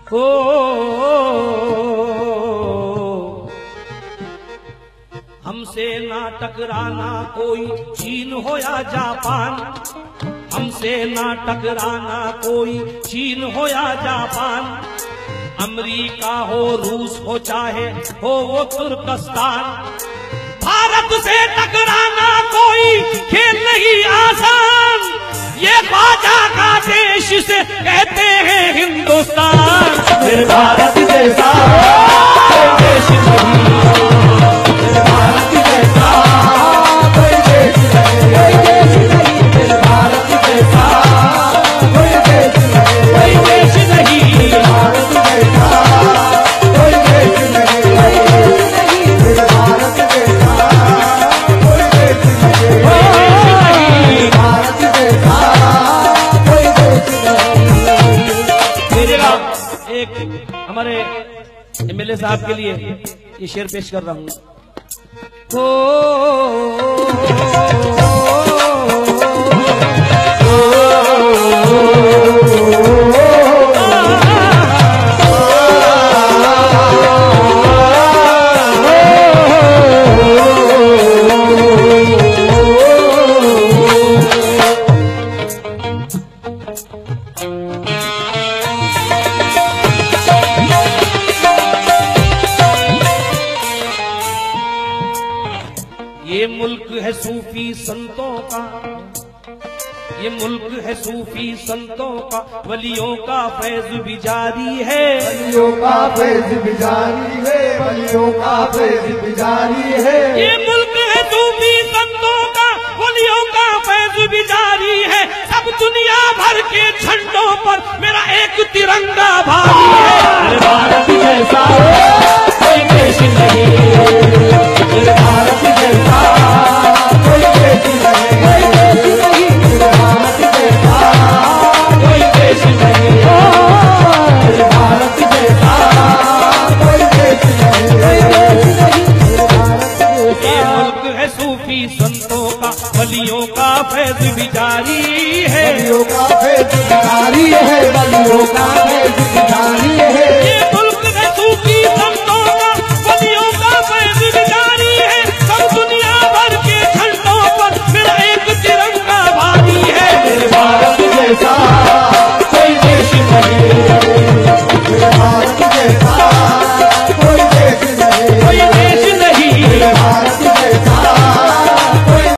हो हमसे ना टकराना कोई चीन हो या जापान, हमसे ना टकराना कोई चीन हो या जापान, अमेरिका हो रूस हो चाहे हो वो तुर्कस्तान, भारत से टकराना कोई खेल नहीं आसान, ये ख्वाजा का देश से कहते हैं हिंदुस्तान। फिर भारत जैसा देश नहीं, भारत जैसा कोई देश नहीं, भारत जैसा कोई देश नहीं, भारत जैसा कोई देश नहीं, भारत जैसा कोई देश नहीं, भारत जैसा कोई देश नहीं। एक हमारे एमएलए साहब के लिए ये शेर पेश कर रहा हूँ। ये मुल्क है सूफी संतों का, ये मुल्क है सूफी संतों का, वलियों का फैज भी जारी है, वलियों का फैज भी जारी है, वलियों का फैज भी जारी है। ये मुल्क है सूफी संतों का, वलियों का फैज भी जारी है, सब दुनिया भर के झंडों पर मेरा एक तिरंगा भारी है। भारत जैसा कोई देश नहीं, भारत जैसा कोई देश नहीं, भारत जैसा कोई देश नहीं, भारत जैसा कोई देश नहीं। ये मुल्क है सूफी संतों का, वलियों का फैज भी जारी है, वलियों का फैज भी जारी है, वलियों का फैज भी जारी है।